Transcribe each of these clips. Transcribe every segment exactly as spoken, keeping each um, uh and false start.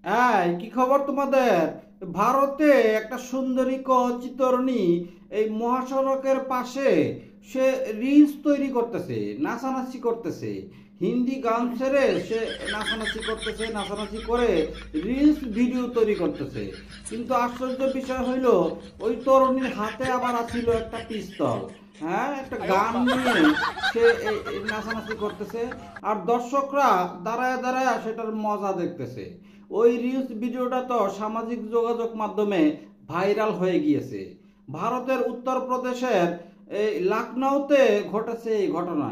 হ্যাঁ, কি খবর তোমাদের? ভারতে একটা সুন্দরী চিত্রণী এই মহাসড়কের পাশে সে রিলস তৈরি করতেছে, নাচানাচি করতেছে। হিন্দি গান ছেড়ে সে নাচানাচি করতেছে, নাচানাচি করে রিলস ভিডিও তৈরি করতেছে। কিন্তু আশ্চর্য বিষয় হইল, ওই তরুণীর হাতে আবার আছিল একটা পিস্তল। হ্যাঁ, একটা গান নিয়ে সে এই এই নাচানাচি করতেছে, আর দর্শকরা দাঁড়ায় দাঁড়ায় সেটার মজা দেখতেছে। ওই রিলস ভিডিওটা তো সামাজিক যোগাযোগ মাধ্যমে ভাইরাল হয়ে গিয়েছে। ভারতের উত্তরপ্রদেশের এই লখনউতে ঘটেছে এই ঘটনা।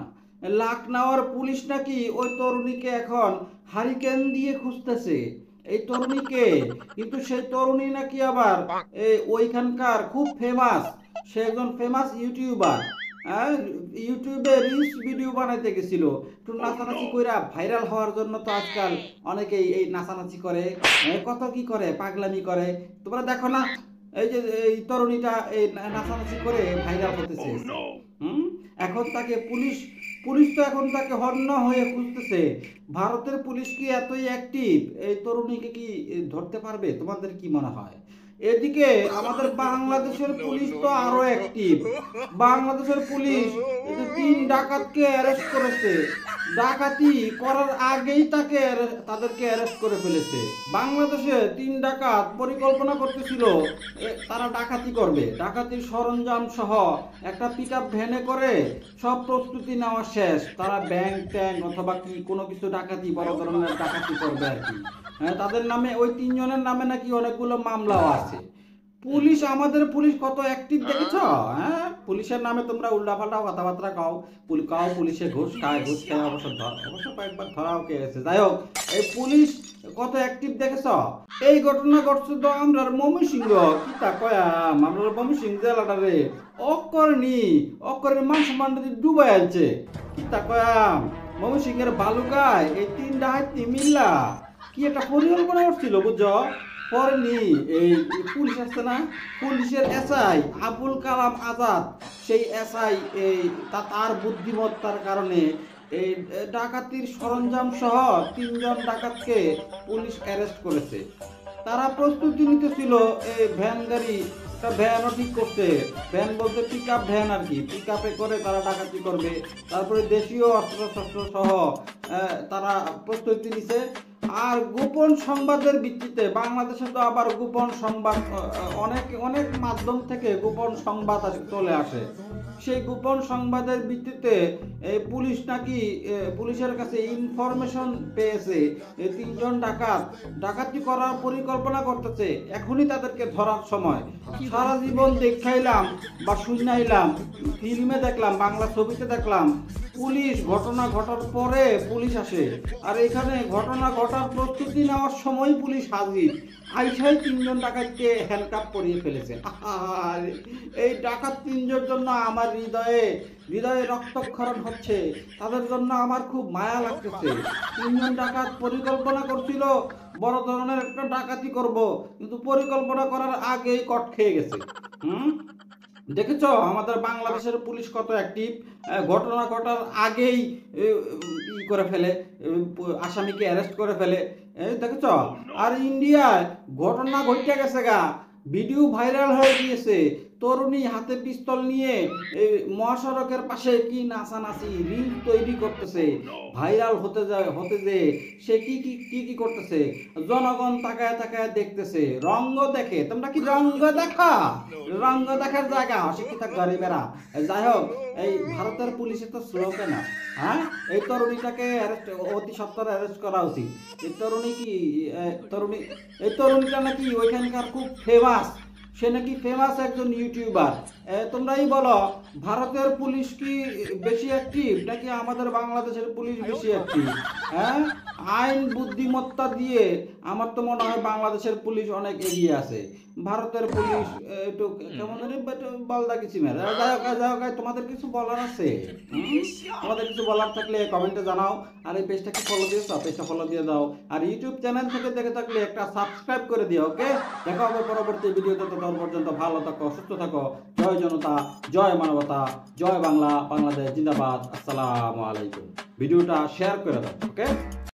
লখনউর পুলিশ নাকি ওই তরুণীকে এখন হারিকেন দিয়ে খুঁজতেছে। এই তরুণীকে, কিন্তু সেই তরুণী নাকি আবার এই ওইখানকার খুব ফেমাস। সে একজন ফেমাস ইউটিউবার। হ্যাঁ, ইউটিউবে রিলস ভিডিও বানাইতে গেছিল একটু নাচানাচি কইরা ভাইরাল হওয়ার জন্য। তো আজকাল অনেকেই এই নাচানাচি করে, এ, কত কি করে, পাগলামি করে। তোমরা দেখো না, এই যে এই তরুণীটা এই না- নাচানাচি করে ভাইরাল হতে চেয়েছে। হুম এখন তাকে পুলিশ পুলিশ তো এখন তাকে হন্য হয়ে খুঁজতেছে। ভারতের পুলিশ কি এতই অ্যাক্টিভ, এই তরুণীকে কি এ, ধরতে পারবে? তোমাদের কি মনে হয়? এদিকে আমাদের বাংলাদেশের পুলিশ তো আরো অ্যাক্টিভ। বাংলাদেশের পুলিশ এই যে তিন ডাকাতকে অ্যারেস্ট করেছে। ডাকাতি করার আগেই তাকে arre- তাদেরকে অ্যারেস্ট করে ফেলেছে। বাংলাদেশে তিন ডাকাত পরিকল্পনা করতেছিল এ, তারা ডাকাতি করবে। ডাকাতির সরঞ্জাম সহ একটা পিক আপ ভ্যানে করে সব প্রস্তুতি নেওয়া শেষ। তারা ব্যাংক ট্যাঙ্ক অথবা কি কোনো কিছু ডাকাতি, বড় ধরনের ডাকাতি করবে আর কি। হ্যাঁ, তাদের নামে, ওই তিনজনের নামে নাকি অনেকগুলো মামলাও আছে। পুলিশ, আমাদের পুলিশ কত অ্যাক্টিভ দেখেছ? হ্যাঁ, পুলিশের নামে তোমরা উল্টাপাল্টা কথাবার্তা কাও। পুল কাও পুলিশে ঘুষ খায়, ঘুষ খায় অবশ্য ধর, অবশ্য কয়েকবার ধরাও খেয়েছে। যাই হোক, এই পুলিশ কত অ্যাক্টিভ দেখেছ? এই ঘটনা ঘটছে তো আমরা ময়মনসিংহ। কি তা কয়াম, আমরা ময়মনসিংহ জেলাটা রে অকরনি অকরের মান সম্মান ডুবাই আছে। কি তা কয়াম, ময়মনসিংহের বালুকায় এই তিন ডাহাতি মিল্লা কি একটা পরিকল্পনা করছিল, বুঝছো? পরেনি এই পুলিশ আছে না, পুলিশের এসআই আবুল কালাম আজাদ, সেই এসআই এই তা তার বুদ্ধিমত্তার কারণে এই ডাকাতির সরঞ্জাম সহ তিনজন ডাকাতকে পুলিশ অ্যারেস্ট করেছে। তারা প্রস্তুতি নিতেছিল এই ভ্যান গাড়ি, একটা ভ্যানও ঠিক করছে। ভ্যান বলতে পিক আপ ভ্যান আর কি, পিক আপে করে তারা ডাকাতি করবে। তারপরে দেশীয় অস্ত্র শস্ত্র সহ আহ, তারা প্রস্তুতি নিছে। আর গোপন সংবাদের ভিত্তিতে, বাংলাদেশে তো আবার গোপন সংবাদ আহ, অনেক অনেক মাধ্যম থেকে গোপন সংবাদ আস- চলে আসে। সেই গোপন সংবাদের ভিত্তিতে এই পুলিশ নাকি এ, পুলিশের কাছে ইনফরমেশন পেয়েছে এই তিনজন ডাকাত ডাকাতি করার পরিকল্পনা করতেছে। এখনই তাদেরকে ধরার সময়। সারা জীবন দেখাইলাম বা শুনাইলাম, ফিল্মে দেখলাম, বাংলা ছবিতে দেখলাম, পুলিশ ঘটনা ঘটার পরে পুলিশ আসে, আর এখানে ঘটনা ঘটার প্রস্তুতি নেওয়ার সময় পুলিশ হাজির। আইসাই তিনজন ডাকাতকে হ্যান্ডকাপ করিয়ে ফেলেছে। আহারে, এই ডাকাত তিনজনের জন্য আমার হৃদয়ে হৃদয়ে রক্তক্ষরণ হচ্ছে। তাদের জন্য আমার খুব মায়া লাগতেছে। তিনজন ডাকাত পরিকল্পনা করছিল বড় ধরনের একটা ডাকাতি করব, কিন্তু পরিকল্পনা করার আগেই কট খেয়ে গেছে। হুম দেখেছ আমাদের বাংলাদেশের পুলিশ কত অ্যাক্টিভ। ঘটনা ঘটার আগেই এ, ই করে ফেলে, এ, আসামিকে অ্যারেস্ট করে ফেলে। এই দেখেছ। আর ইন্ডিয়ায় ঘটনা ঘটে গেছে গা, ভিডিও ভাইরাল হয়ে গিয়েছে। তরুণী হাতে পিস্তল নিয়ে এই মহাসড়কের পাশে কি নাচানাচি রিল তৈরি করতেছে, ভাইরাল হতে যায় হতে যে সে কি কি কি কি করতেছে, জনগণ তাকায় তাকায় দেখতেছে। রঙ্গ দেখে, তোমরা কি রঙ্গ দেখা? রঙ্গ দেখার জায়গা অশিক্ষিত গরিবেরা। যাই হোক, এই ভারতের পুলিশের তো স্লোকে না। হ্যাঁ, এই তরুণীটাকে অ্যারেস্ট, অতি সত্বর অ্যারেস্ট করা উচিত। এই তরুণী কি এ, তরুণী এই তরুণীটা নাকি ওইখানকার খুব ফেমাস। সে নাকি ফেমাস একজন ইউটিউবার। এ, তোমরাই বলো, ভারতের পুলিশ কি বেশি অ্যাক্টিভ নাকি আমাদের বাংলাদেশের পুলিশ বেশি অ্যাক্টিভ? হ্যাঁ, আইন বুদ্ধিমত্তা দিয়ে আমার তো মনে হয় বাংলাদেশের পুলিশ অনেক এগিয়ে আছে। ভারতের পুলিশ এ, একটু কেমন জানি একটু বলদা কিছু মেরে। যাই হোক, যাই হোক, তোমাদের কিছু বলার আছে? হুম? তোমাদের কিছু বলার থাকলে কমেন্টে জানাও। আর এই পেজটাকে ফলো দিয়েছো, পেজটা ফলো দিয়ে দাও। আর ইউটিউব চ্যানেল থেকে দেখে থাকলে একটা সাবস্ক্রাইব করে দিও। ওকে, দেখা হবে পরবর্তী ভিডিওতে। ততক্ষণ পর্যন্ত ভালো থাকো, সুস্থ থাকো। জয় জনতা, জয় মানবতা, জয় বাংলা, বাংলাদেশ জিন্দাবাদ। আসসালামু আলাইকুম। ভিডিওটা শেয়ার করে দাও। ওকে।